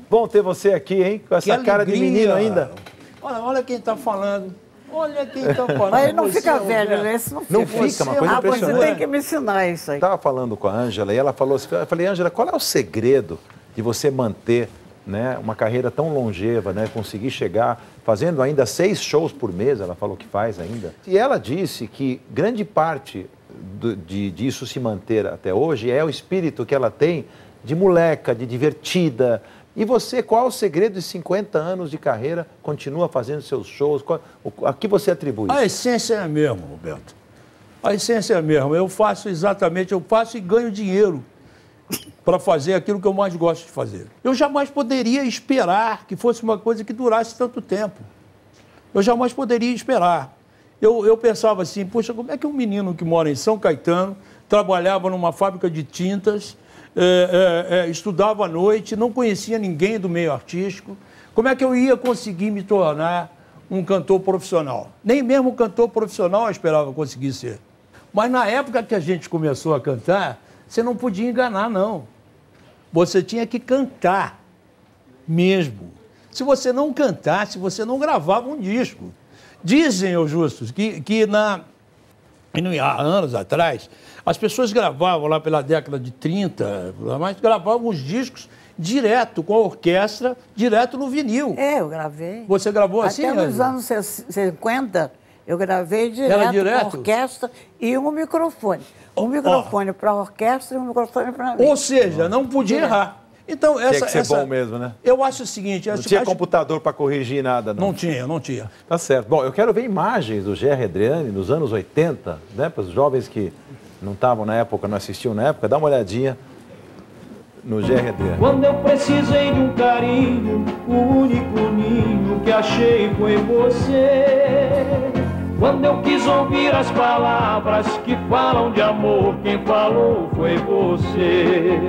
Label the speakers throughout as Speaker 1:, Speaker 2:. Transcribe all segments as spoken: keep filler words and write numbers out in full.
Speaker 1: Bom ter você aqui, hein? Com essa
Speaker 2: Que
Speaker 1: cara de
Speaker 2: alegria.
Speaker 1: menino ainda.
Speaker 2: Olha, olha quem está falando. Olha quem está falando.
Speaker 3: Mas ele não
Speaker 2: Você,
Speaker 3: fica
Speaker 2: Roberto.
Speaker 3: velho, né? Isso não fica.
Speaker 1: Não fica, uma coisa
Speaker 3: Ah, você
Speaker 1: impressionante.
Speaker 3: tem que me ensinar isso aí.
Speaker 1: Eu estava falando com a Ângela e ela falou assim, eu falei, Ângela, qual é o segredo de você manter, né, uma carreira tão longeva, né, conseguir chegar fazendo ainda seis shows por mês, ela falou que faz ainda. E ela disse que grande parte do, de, disso se manter até hoje é o espírito que ela tem de moleca, de divertida. E você, qual é o segredo de cinquenta anos de carreira, continua fazendo seus shows? Qual, a que você atribui isso?
Speaker 2: A essência é a mesma, Roberto. A essência é a mesma. Eu faço exatamente, eu faço e ganho dinheiro para fazer aquilo que eu mais gosto de fazer. Eu jamais poderia esperar que fosse uma coisa que durasse tanto tempo. Eu jamais poderia esperar. Eu, eu pensava assim, poxa, como é que um menino que mora em São Caetano, trabalhava numa fábrica de tintas, é, é, é, estudava à noite, não conhecia ninguém do meio artístico, como é que eu ia conseguir me tornar um cantor profissional? Nem mesmo um cantor profissional eu esperava conseguir ser. Mas na época que a gente começou a cantar, você não podia enganar, não. Você tinha que cantar mesmo. Se você não cantasse, você não gravava um disco. Dizem, ô Justus, que, que na, há anos atrás, as pessoas gravavam lá pela década de trinta, mas gravavam os discos direto, com a orquestra, direto no vinil.
Speaker 3: É, eu gravei.
Speaker 2: Você gravou assim?
Speaker 3: Até nos
Speaker 2: Ângela?
Speaker 3: anos cinquenta, eu gravei direto,
Speaker 2: Era direto?
Speaker 3: com a orquestra e um microfone. Um microfone para a orquestra e um microfone para mim.
Speaker 2: Ou seja, não podia
Speaker 3: Direto.
Speaker 2: errar. Então, essa,
Speaker 1: Tinha que ser
Speaker 2: essa,
Speaker 1: bom mesmo, né?
Speaker 2: Eu acho o seguinte...
Speaker 1: Não
Speaker 2: acho,
Speaker 1: tinha
Speaker 2: acho,
Speaker 1: computador para corrigir nada, não.
Speaker 2: Não tinha, não tinha.
Speaker 1: Tá certo. Bom, eu quero ver imagens do Gerry Adriani nos anos oitenta, né? Para os jovens que não estavam na época, não assistiam na época, dá uma olhadinha no Gerry Adriani.
Speaker 4: Quando eu precisei de um carinho, o único ninho que achei foi você. Quando eu quis ouvir as palavras que falam de amor, quem falou foi você.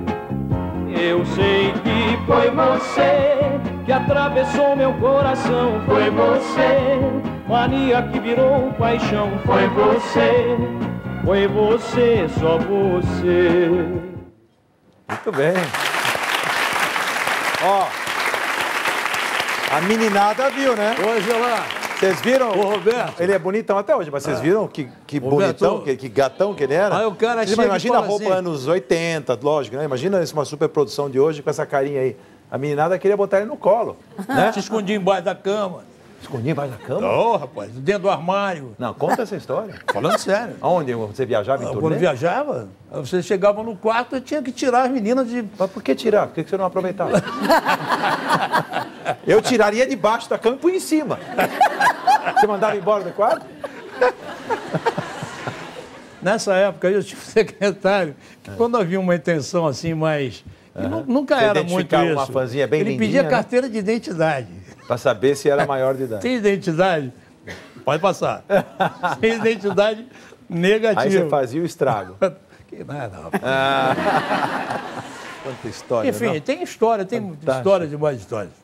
Speaker 4: Eu sei que foi você que atravessou meu coração, foi você. Mania que virou paixão, foi você. Foi você, só você.
Speaker 1: Muito bem. Ó, a meninada viu, né?
Speaker 2: Hoje lá.
Speaker 1: Vocês viram?
Speaker 2: Ô, Roberto.
Speaker 1: Ele é bonitão até hoje, mas vocês viram que, que
Speaker 2: Roberto.
Speaker 1: bonitão, que, que gatão que ele era?
Speaker 2: Aí o cara
Speaker 1: Você
Speaker 2: chega e
Speaker 1: imagina a
Speaker 2: fala
Speaker 1: roupa
Speaker 2: assim-
Speaker 1: anos oitenta, lógico, né? Imagina isso, uma superprodução de hoje com essa carinha aí. A meninada queria botar ele no colo, né?
Speaker 2: Se escondia embaixo da cama.
Speaker 1: Escondia embaixo da cama?
Speaker 2: Ô, rapaz, dentro do armário.
Speaker 1: Não, conta essa história.
Speaker 2: Falando sério.
Speaker 1: Aonde você viajava em
Speaker 2: Quando
Speaker 1: turnê?
Speaker 2: viajava, você chegava no quarto e tinha que tirar as meninas de...
Speaker 1: Mas por que tirar? Por que você não aproveitava? Eu tiraria debaixo da cama e punha em cima. Você mandava embora do quarto?
Speaker 2: Nessa época eu tinha um secretário que quando havia uma intenção assim mais... que nu- Nunca
Speaker 1: Você
Speaker 2: era muito
Speaker 1: identificava
Speaker 2: isso.
Speaker 1: uma fãzinha bem
Speaker 2: Ele
Speaker 1: lindinha,
Speaker 2: pedia
Speaker 1: né?
Speaker 2: carteira de identidade.
Speaker 1: Para saber se era maior de idade.
Speaker 2: Tem identidade? Pode passar. Tem identidade negativa.
Speaker 1: Aí você fazia o estrago.
Speaker 2: Que nada, rapaz.
Speaker 1: Quanta história,
Speaker 2: Enfim,
Speaker 1: não?
Speaker 2: tem história, tem
Speaker 1: Fantástico.
Speaker 2: história de mais histórias.